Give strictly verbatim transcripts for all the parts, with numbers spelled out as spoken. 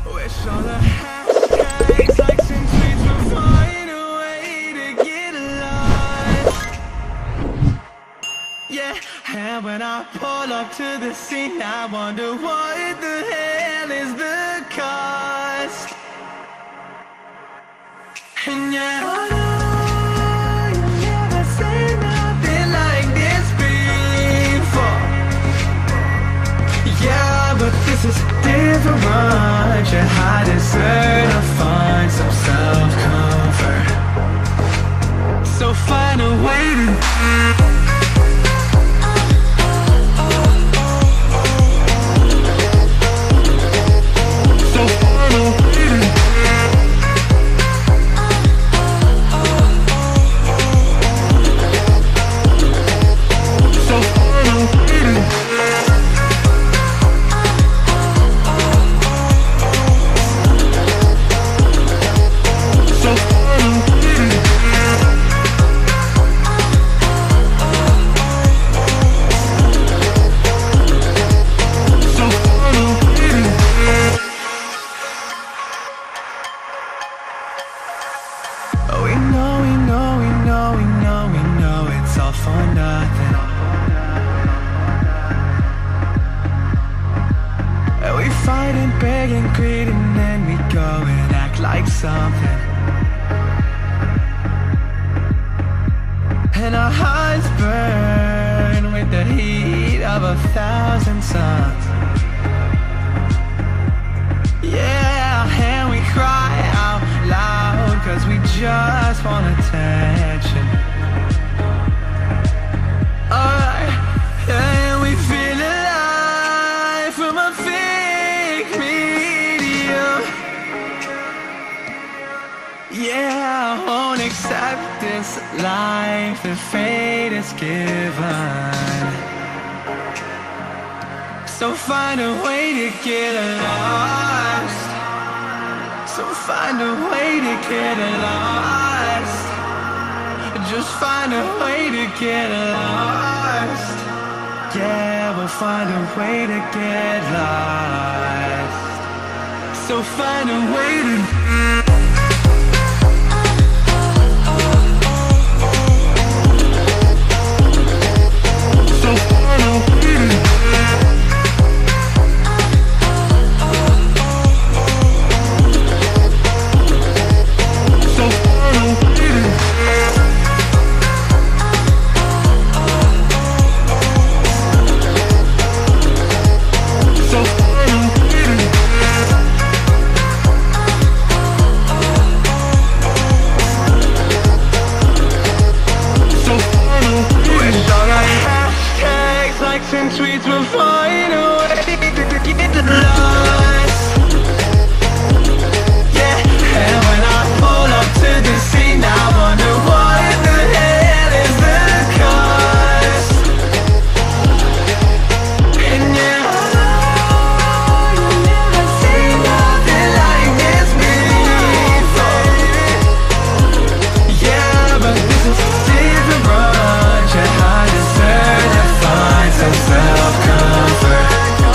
Wish all the hashtags, likes and tweets would find a way to get lost. Yeah, and when I pull up to the scene, I wonder what the hell is the cost. And yeah, oh no, you never seen nothing like this before. Yeah, but this is different. Yeah, I deserve to find some self-comfort. So find a way to something, and our hearts burn with the heat of a thousand suns. Yeah, and we cry out loud cause we just want attention. Alright, and we feel alive from a fake medium. Yeah, I won't accept this life that fate is given. So find a way to get lost. So find a way to get lost. Just find a way to get lost. Yeah, we'll find a way to get lost. So find a way to and tweets will find a way to get lost. Yeah, and when I pull up to the scene, I wonder what the hell is the cost. And yeah, you never seen nothing like this before. Yeah, but this is different. Yeah, I deserve to find some self-comfort.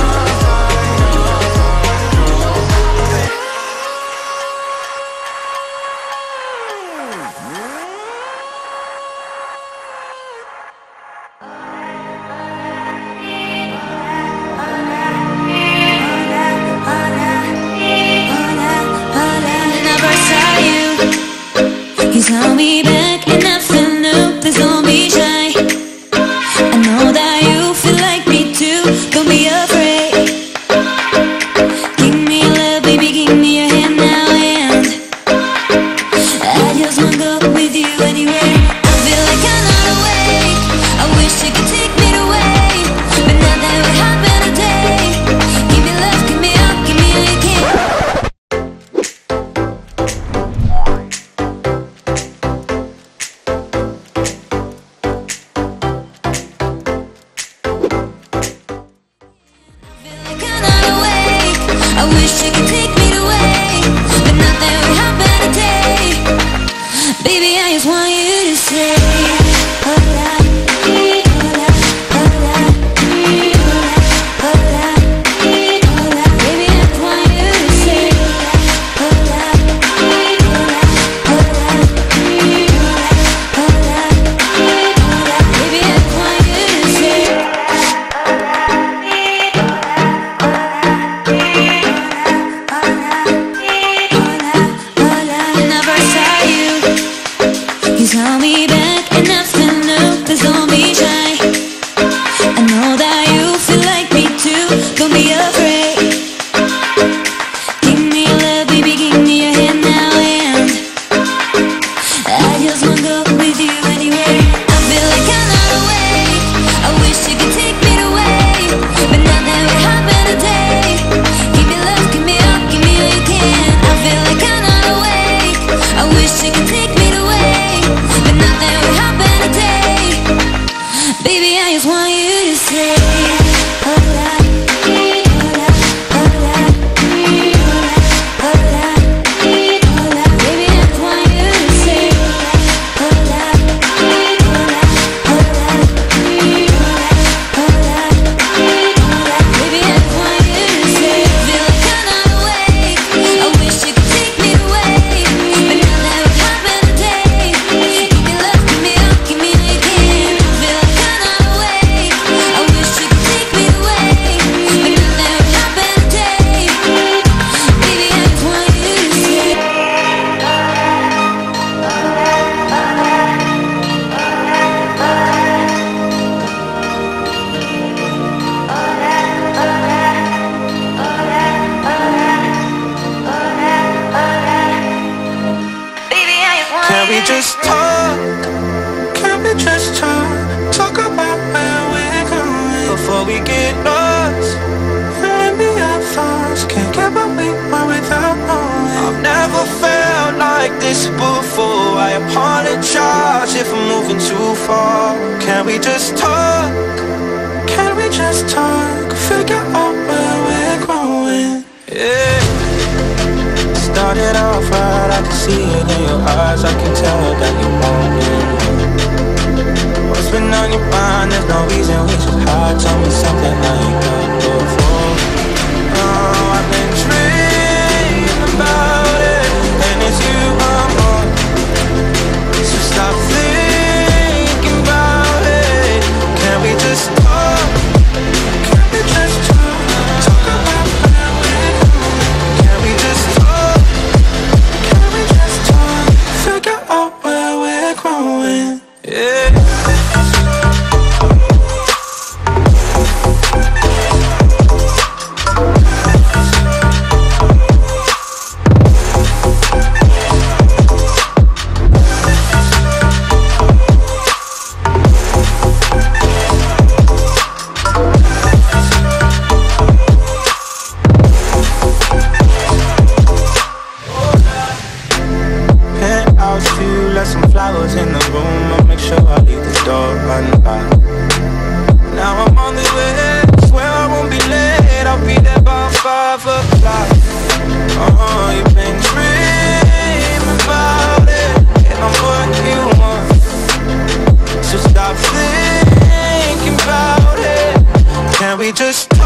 You saw me back and I fell up, please don't be shy. I know that you feel like me too, don't be afraid. Give me your love, baby, give me your hand now, and I just wanna go with you anywhere. I feel like I'm not awake, I wish you could take me away, but nothing would happen today. Give me love, give me up, give me all you can. just talk? Can we just talk? Talk about where we're going before we get lost. Let me have thoughts, can't get what we want without knowing. I've never felt like this before. I apologize if I'm moving too far. Can we just talk? Can we just talk? Figure out where we're going. Yeah. Started off right, I can see it in your eyes. I can tell that you want it. What's been on your mind? There's no reason we should hide. Tell me something I ain't done before. Oh, I've been dreaming about it, and it's you I'm on. So stop thinking about it. Can we just talk? Can we just talk? Talk about where we're going. Can we just talk? Can we just talk? Figure out where we're going. Yeah. In the room, I'll make sure I leave the door unlocked. Now I'm on the way, swear I won't be late. I'll be there by five o'clock. Oh, you've been dreaming about it, and I'm what you want. So stop thinking about it. Can we just